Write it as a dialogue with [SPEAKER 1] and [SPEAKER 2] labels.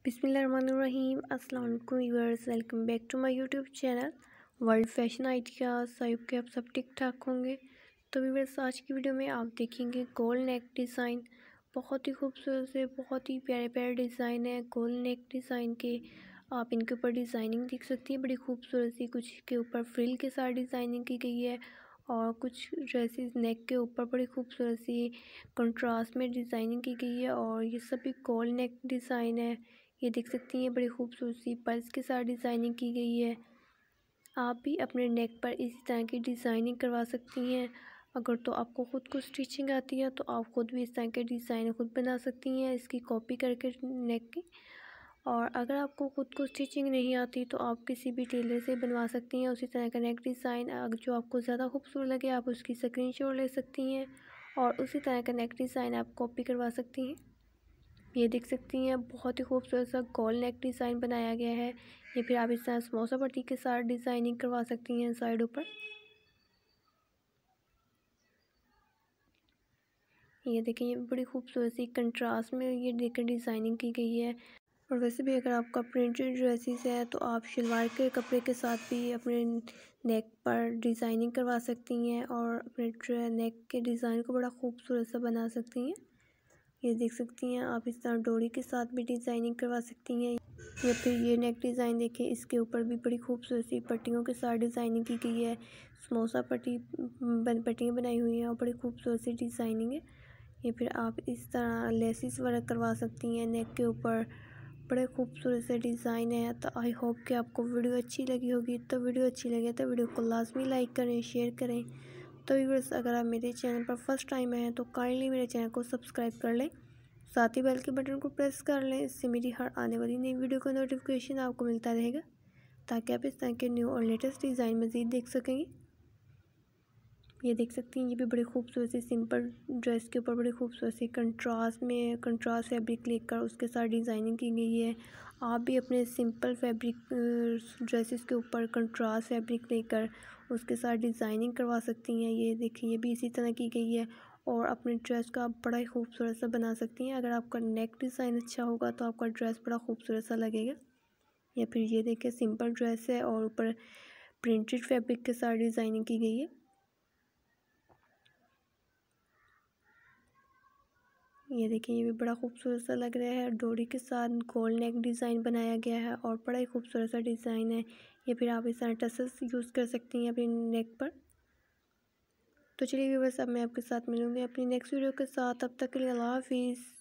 [SPEAKER 1] बिस्मिल्लाहिर्रहमानिर्रहीम। अस्सलाम वालेकुम viewers, welcome back to my YouTube channel world fashion ideas. I hope कि आप सब ठीक ठाक होंगे। तो व्यूअर्स, आज की वीडियो में आप देखेंगे गोल नेक डिज़ाइन। बहुत ही खूबसूरत से बहुत ही प्यारे प्यारे डिज़ाइन है गोल नेक डिज़ाइन के। आप इनके ऊपर डिज़ाइनिंग देख सकती हैं, बड़ी खूबसूरत सी। कुछ के ऊपर फ्रिल के साथ डिज़ाइनिंग की गई है और कुछ ड्रेसेस नेक के ऊपर बड़ी खूबसूरत सी कंट्रास्ट में डिज़ाइनिंग की गई है। और ये सभी गोल नेक डिज़ाइन है। ये देख सकती हैं, बड़ी खूबसूरत सी पर्ल्स के साथ डिज़ाइनिंग की गई है। आप भी अपने नेक पर इसी तरह की डिज़ाइनिंग करवा सकती हैं। अगर तो आपको ख़ुद को स्टिचिंग आती है तो आप ख़ुद भी इस तरह के डिज़ाइन खुद बना सकती हैं, इसकी कॉपी करके नेक की। और अगर आपको ख़ुद को स्टिचिंग नहीं आती तो आप किसी भी टेलर से बनवा सकती हैं उसी तरह का नेक डिज़ाइन। अगर जो आपको ज़्यादा खूबसूरत लगे आप उसकी स्क्रीनशॉट ले सकती हैं और उसी तरह का नेक डिज़ाइन आप कॉपी करवा सकती हैं। ये देख सकती हैं, बहुत ही खूबसूरत सा गोल नेक डिज़ाइन बनाया गया है। ये फिर आप इस तरह समोसा पट्टी के साथ डिज़ाइनिंग करवा सकती हैं साइडों पर। ये देखिए, ये बड़ी खूबसूरत सी कंट्रास्ट में ये देखकर डिज़ाइनिंग की गई है। और वैसे भी अगर आपका प्रिंटेड ड्रेसेस है तो आप शलवार के कपड़े के साथ भी अपने नेक पर डिज़ाइनिंग करवा सकती हैं और अपने नेक के डिज़ाइन को बड़ा खूबसूरत सा बना सकती हैं। ये देख सकती हैं, आप इस तरह डोरी के साथ भी डिज़ाइनिंग करवा सकती हैं। या फिर ये नेक डिज़ाइन देखिए, इसके ऊपर भी बड़ी खूबसूरत सी पट्टियों के साथ डिज़ाइनिंग की गई है। समोसा पट्टियाँ बनाई हुई हैं और बड़ी खूबसूरत सी डिज़ाइनिंग है। या फिर आप इस तरह लेसिस वर्क करवा सकती हैं नेक के ऊपर, बड़े खूबसूरत से डिज़ाइन है। तो आई होप कि आपको वीडियो अच्छी लगी होगी। तो वीडियो अच्छी लगे तो वीडियो को लाजमी लाइक करें, शेयर करें। तो व्यूअर्स, अगर आप मेरे चैनल पर फर्स्ट टाइम आए हैं तो काइंडली मेरे चैनल को सब्सक्राइब कर लें, साथ ही बेल के बटन को प्रेस कर लें। इससे मेरी हर आने वाली नई वीडियो का नोटिफिकेशन आपको मिलता रहेगा, ताकि आप इस तरह के न्यू और लेटेस्ट डिज़ाइन मज़ीद देख सकेंगे। ये देख सकती हैं, ये भी बड़ी खूबसूरत सी सिंपल ड्रेस के ऊपर बड़ी खूबसूरत सी कंट्रास्ट फैब्रिक लेकर उसके साथ डिज़ाइनिंग की गई है। आप भी अपने सिंपल फैब्रिक ड्रेसेस के ऊपर कंट्रास्ट फैब्रिक लेकर उसके साथ डिज़ाइनिंग करवा सकती हैं। ये देखिए, ये भी इसी तरह की गई है और अपने ड्रेस का आप बड़ा ही खूबसूरत सा बना सकती हैं। अगर आपका नेक डिज़ाइन अच्छा होगा तो आपका ड्रेस बड़ा खूबसूरत सा लगेगा। या फिर ये देखिए, सिंपल ड्रेस है और ऊपर प्रिंटेड फैब्रिक के साथ डिज़ाइनिंग की गई है। ये देखिए, ये भी बड़ा खूबसूरत सा लग रहा है। डोरी के साथ गोल नेक डिज़ाइन बनाया गया है और बड़ा ही खूबसूरत सा डिज़ाइन है। या फिर आप इस तरह टसल्स यूज़ कर सकती हैं अपनी नेक पर। तो चलिए व्यूअर्स, अब मैं आपके साथ मिलूँगी अपनी नेक्स्ट वीडियो के साथ। तब तक के लिए अल्लाह हाफिज़।